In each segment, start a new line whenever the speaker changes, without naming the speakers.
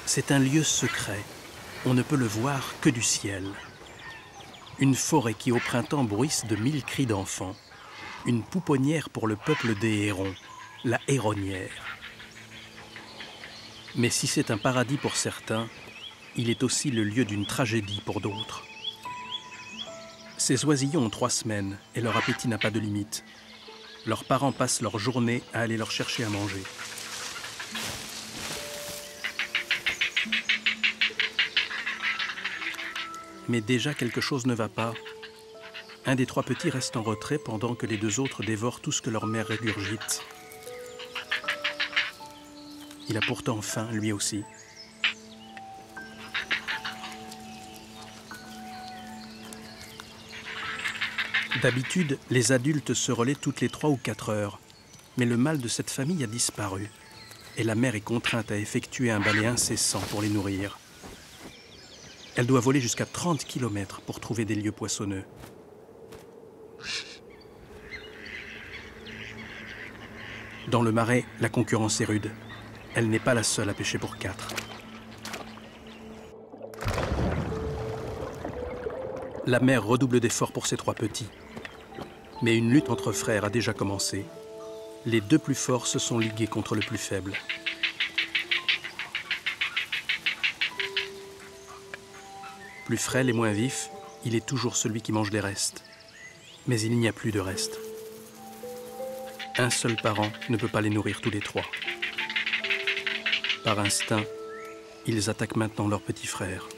C'est un lieu secret. On ne peut le voir que du ciel. Une forêt qui au printemps bruisse de 1000 cris d'enfants. Une pouponnière pour le peuple des hérons, la héronnière. Mais si c'est un paradis pour certains, il est aussi le lieu d'une tragédie pour d'autres. Ces oisillons ont 3 semaines et leur appétit n'a pas de limite. Leurs parents passent leur journée à aller leur chercher à manger. Mais déjà quelque chose ne va pas. Un des 3 petits reste en retrait pendant que les 2 autres dévorent tout ce que leur mère régurgite. Il a pourtant faim, lui aussi. D'habitude, les adultes se relaient toutes les 3 ou 4 heures. Mais le mâle de cette famille a disparu. Et la mère est contrainte à effectuer un balai incessant pour les nourrir. Elle doit voler jusqu'à 30 km pour trouver des lieux poissonneux. Dans le marais, la concurrence est rude. Elle n'est pas la seule à pêcher pour 4. La mère redouble d'efforts pour ses 3 petits. Mais une lutte entre frères a déjà commencé. Les 2 plus forts se sont ligués contre le plus faible. Plus frêle et moins vif, il est toujours celui qui mange les restes. Mais il n'y a plus de restes. Un seul parent ne peut pas les nourrir tous les 3. Par instinct, ils attaquent maintenant leur petit frère.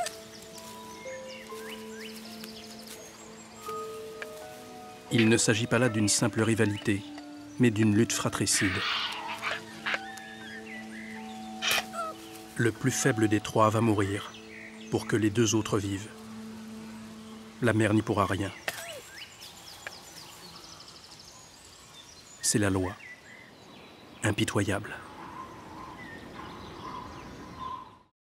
Il ne s'agit pas là d'une simple rivalité, mais d'une lutte fratricide. Le plus faible des 3 va mourir, pour que les 2 autres vivent. La mère n'y pourra rien. C'est la loi, impitoyable.